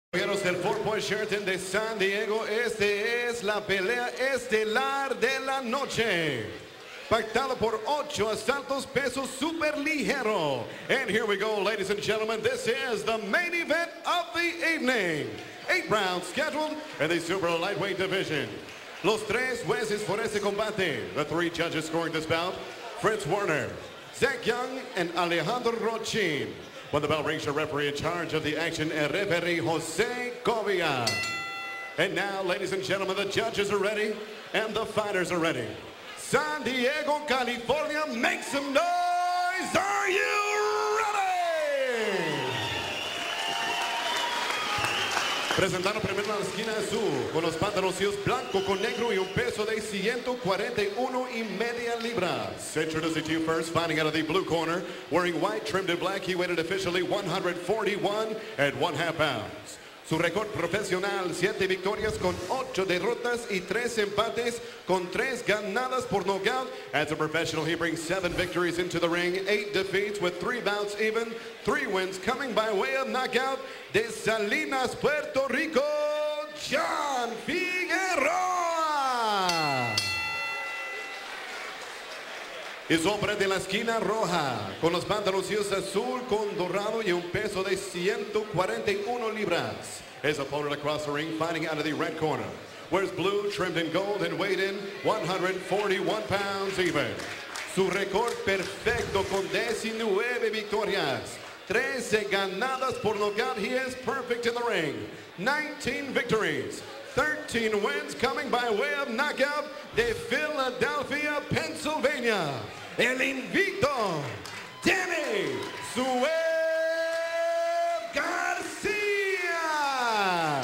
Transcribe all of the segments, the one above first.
Caballeros del Fort Point Sheraton de San Diego, es la pelea estelar de la noche. Pactado por 8 asaltos pesos super ligero. And here we go, ladies and gentlemen. This is the main event of the evening. 8 rounds scheduled in the super lightweight division. Los tres jueces por este combate. The 3 judges scoring this bout: Fritz Werner, Zach Young, and Alejandro Rochin. When the bell rings, your referee in charge of the action, referee Jose Covia. And now, ladies and gentlemen, the judges are ready and the fighters are ready. San Diego, California, make some noise. Are you ready? Presentando primero en la esquina azul, con los pantaloncillos blanco con negro y un peso de 141.5 libras. Introducing to you first, fighting out of the blue corner, wearing white trimmed in black, he weighed officially 141.5 pounds. Su récord profesional: 7 victorias con 8 derrotas y 3 empates con 3 ganadas por nocaut. As a professional, he brings 7 victories into the ring, 8 defeats with 3 bouts even, 3 wins coming by way of knockout. De Salinas, Puerto Rico, John Figueroa. Y su hombre de la esquina roja, con los pantaloncillos azul con dorado y un peso de 141 libras. His opponent across the ring, fighting out of the red corner, wears blue trimmed in gold and weighed in 141 pounds even. Su récord perfecto con 19 victorias, 13 ganadas por nocaut. He is perfect in the ring. 19 victories, 13 wins coming by way of knockout. De Philadelphia, Pennsylvania, el invicto, Danny Suez Garcia.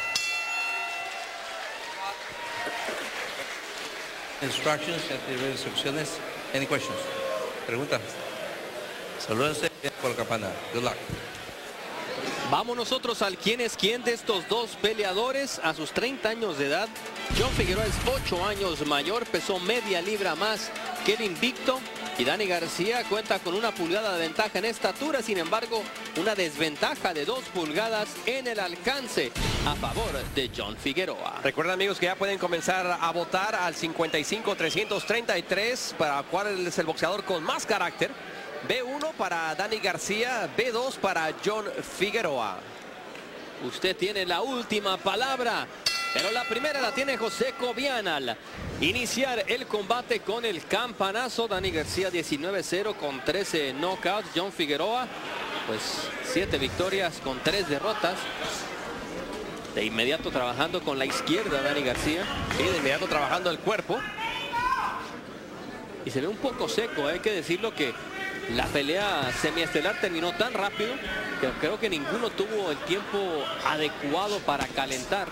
Instructions, instrucciones. Any questions? Preguntas. Salúdense por la campana. Good luck. Vamos nosotros al quién es quién de estos dos peleadores. A sus 30 años de edad, John Figueroa es 8 años mayor, pesó media libra más que el invicto. Y Danny García cuenta con 1 pulgada de ventaja en estatura, sin embargo, una desventaja de 2 pulgadas en el alcance a favor de John Figueroa. Recuerden, amigos, que ya pueden comenzar a votar al 55-333 para cuál es el boxeador con más carácter. B1 para Danny García, B2 para John Figueroa. Usted tiene la última palabra, pero la primera la tiene José Cobian al iniciar el combate con el campanazo. Danny García 19-0 con 13 knockouts. John Figueroa, pues 7 victorias con 3 derrotas. De inmediato trabajando con la izquierda Danny García. Sí, de inmediato trabajando el cuerpo. Y se ve un poco seco, hay que decirlo, que la pelea semiestelar terminó tan rápido que creo que ninguno tuvo el tiempo adecuado para calentar.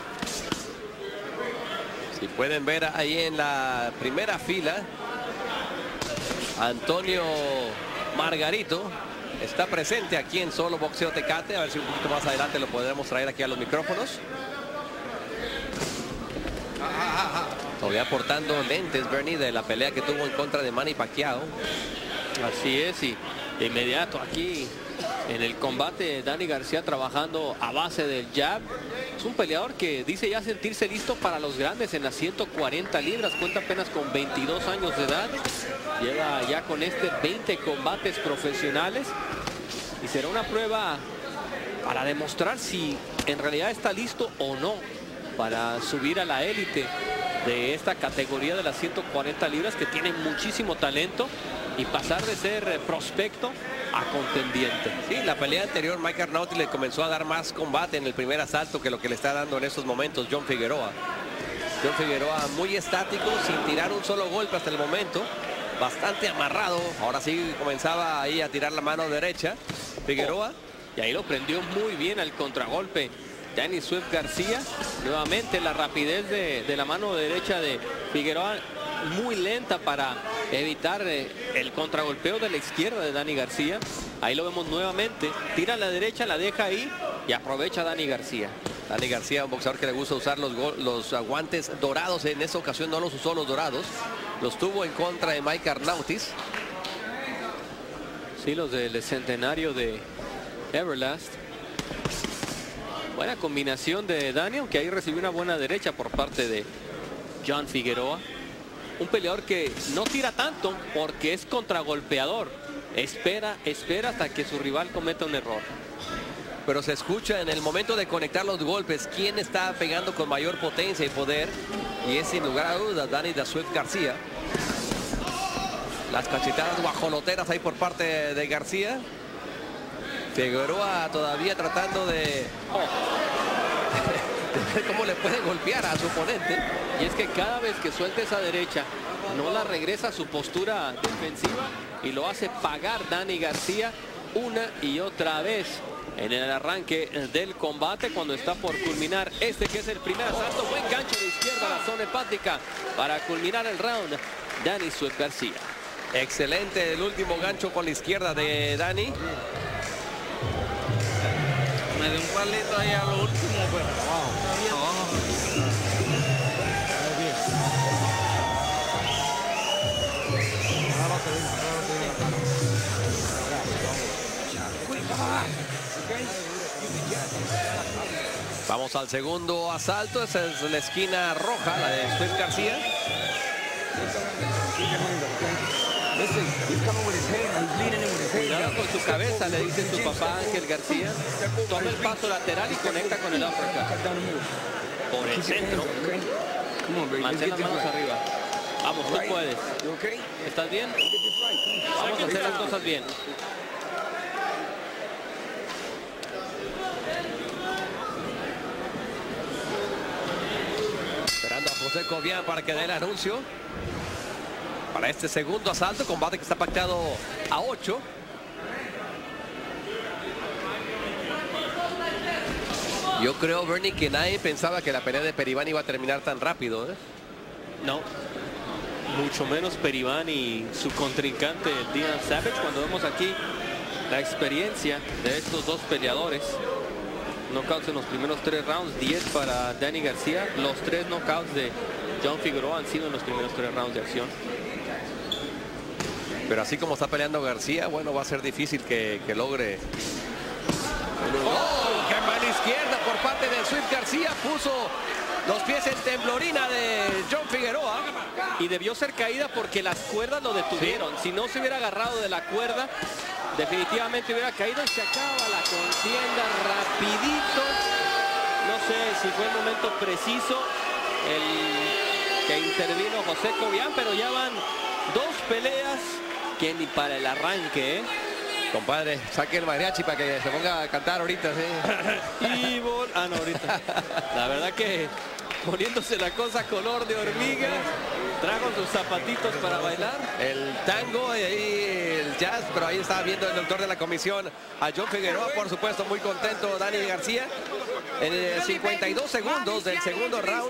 Si pueden ver ahí en la primera fila, Antonio Margarito está presente aquí en Solo Boxeo Tecate. A ver si un poquito más adelante lo podremos traer aquí a los micrófonos. Todavía portando lentes, Bernie, de la pelea que tuvo en contra de Manny Pacquiao. Así es, y de inmediato aquí en el combate Danny García trabajando a base del jab. Es un peleador que dice ya sentirse listo para los grandes en las 140 libras. Cuenta apenas con 22 años de edad. Llega ya con 20 combates profesionales. Y será una prueba para demostrar si en realidad está listo o no para subir a la élite de esta categoría de las 140 libras, que tiene muchísimo talento, y pasar de ser prospecto a contendiente. Sí, la pelea anterior Mike Arnauti le comenzó a dar más combate en el primer asalto que lo que le está dando en estos momentos John Figueroa. John Figueroa muy estático, sin tirar un solo golpe hasta el momento, bastante amarrado. Ahora sí comenzaba ahí a tirar la mano derecha Figueroa. Y ahí lo prendió muy bien al contragolpe Danny Swift García. Nuevamente la rapidez de la mano derecha de Figueroa, muy lenta para evitar el contragolpeo de la izquierda de Danny García. Ahí lo vemos nuevamente, tira a la derecha, la deja ahí y aprovecha Danny García. Danny García, un boxeador que le gusta usar los guantes dorados. En esta ocasión no los usó los dorados, los tuvo en contra de Mike Arnautis. Sí, los del centenario de Everlast. Buena combinación de Dani, aunque ahí recibió una buena derecha por parte de John Figueroa. Un peleador que no tira tanto porque es contragolpeador. Espera hasta que su rival cometa un error. Pero se escucha en el momento de conectar los golpes quién está pegando con mayor potencia y poder. Y es sin lugar a dudas Danny The Swift García. Las cachetadas guajoloteras ahí por parte de García. Figueroa todavía tratando de ver cómo le puede golpear a su oponente. Y es que cada vez que suelta esa derecha, no la regresa a su postura defensiva y lo hace pagar Danny García una y otra vez en el arranque del combate, cuando está por culminar este que es el primer asalto. Buen gancho de izquierda a la zona hepática para culminar el round. Danny Swift García. Excelente el último gancho con la izquierda de Danny. Me dio un palito ahí a lo último, pero Vamos al segundo asalto. Esa es la esquina roja, la de Swift García. Cuidado con su cabeza, le dice su papá Ángel García. Toma el paso lateral y conecta con el uppercut. Por el centro. Mantén las manos arriba. Vamos, tú puedes. ¿Estás bien? Vamos a hacer las cosas bien. Esperando a José Cobian para que dé el anuncio para este segundo asalto, combate que está pactado a 8. Yo creo, Bernie, que nadie pensaba que la pelea de Peribán iba a terminar tan rápido, ¿eh? No, mucho menos Peribán y su contrincante Dean Savage. Cuando vemos aquí la experiencia de estos dos peleadores, knockouts en los primeros 3 rounds, 10 para Danny García. Los 3 knockouts de John Figueroa han sido en los primeros 3 rounds de acción. Pero así como está peleando García, bueno, va a ser difícil que logre. ¡Oh! ¡Qué mano izquierda por parte de Swift García! Puso los pies en temblorina de John Figueroa. Y debió ser caída porque las cuerdas lo detuvieron. Sí. Si no se hubiera agarrado de la cuerda, definitivamente hubiera caído y se acaba la contienda rapidito. No sé si fue el momento preciso el que intervino José Cobian, pero ya van 2 peleas que ni para el arranque, ¿eh? Compadre, saque el mariachi para que se ponga a cantar ahorita, ¿sí? Y no, ahorita. La verdad que poniéndose la cosa color de hormiga, trajo sus zapatitos para bailar. El tango y ahí el jazz, pero ahí estaba viendo el doctor de la comisión a John Figueroa, por supuesto, muy contento Danny García. En 52 segundos del segundo round.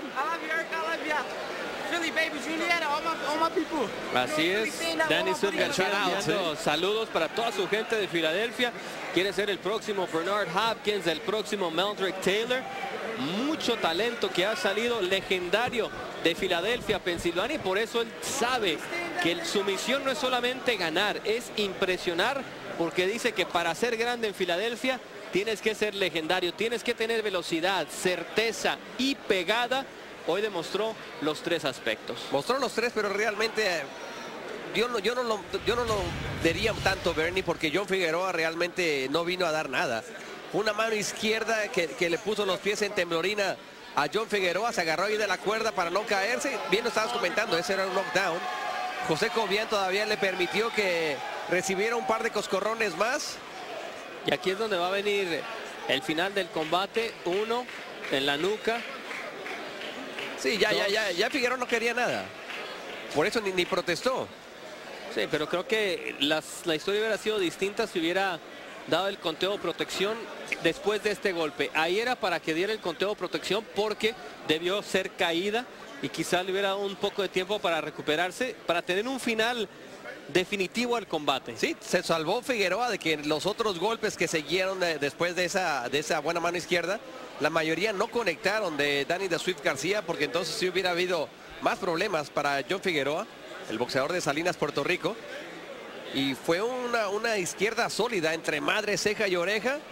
Así es, Danny Swift García enviando saludos para toda su gente de Filadelfia. Quiere ser el próximo Bernard Hopkins, el próximo Meldrick Taylor. Mucho talento que ha salido legendario de Filadelfia, Pensilvania, y por eso él sabe que su misión no es solamente ganar, es impresionar, porque dice que para ser grande en Filadelfia tienes que ser legendario, tienes que tener velocidad, certeza y pegada. Hoy demostró los 3 aspectos. Mostró los 3, pero realmente yo no lo diría tanto, Bernie, porque John Figueroa realmente no vino a dar nada. Una mano izquierda que le puso los pies en temblorina a John Figueroa. Se agarró ahí de la cuerda para no caerse. Bien lo estabas comentando, ese era un knockdown. José Cobian todavía le permitió que recibiera un par de coscorrones más. Y aquí es donde va a venir el final del combate. 1 en la nuca. Sí, ya Figueroa no quería nada. Por eso ni protestó. Sí, pero creo que la historia hubiera sido distinta si hubiera dado el conteo de protección después de este golpe. Ahí era para que diera el conteo de protección porque debió ser caída y quizás le hubiera dado un poco de tiempo para recuperarse, para tener un final definitivo al combate. Sí, se salvó Figueroa de que los otros golpes que siguieron después de esa buena mano izquierda, la mayoría no conectaron de Danny The Swift García, porque entonces sí hubiera habido más problemas para John Figueroa, el boxeador de Salinas, Puerto Rico. Y fue una izquierda sólida entre madre, ceja y oreja.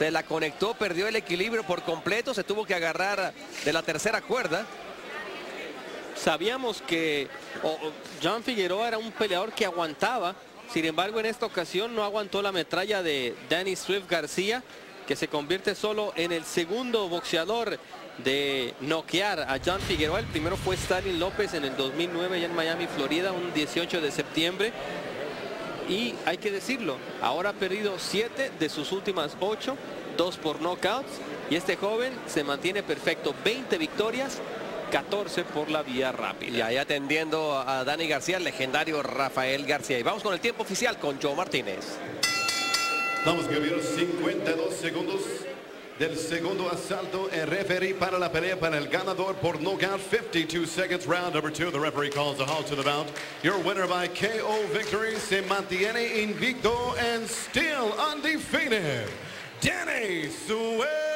Se la conectó, perdió el equilibrio por completo, se tuvo que agarrar de la tercera cuerda. Sabíamos que John Figueroa era un peleador que aguantaba. Sin embargo, en esta ocasión no aguantó la metralla de Danny Swift García, que se convierte solo en el segundo boxeador de noquear a John Figueroa. El primero fue Stalin López en el 2009 allá en Miami, Florida, un 18 de septiembre. Y hay que decirlo, ahora ha perdido 7 de sus últimas 8, 2 por knockouts. Y este joven se mantiene perfecto, 20 victorias, 14 por la vía rápida. Y ahí atendiendo a Danny García, el legendario Rafael García. Y vamos con el tiempo oficial con Joe Martínez. Vamos a vivir 52 segundos del segundo asalto. El referee para la pelea para el ganador por knockout. 52 seconds, round number 2. The referee calls a halt to the bout. Your winner by KO victory. Se mantiene invicto and still undefeated, Danny Swift.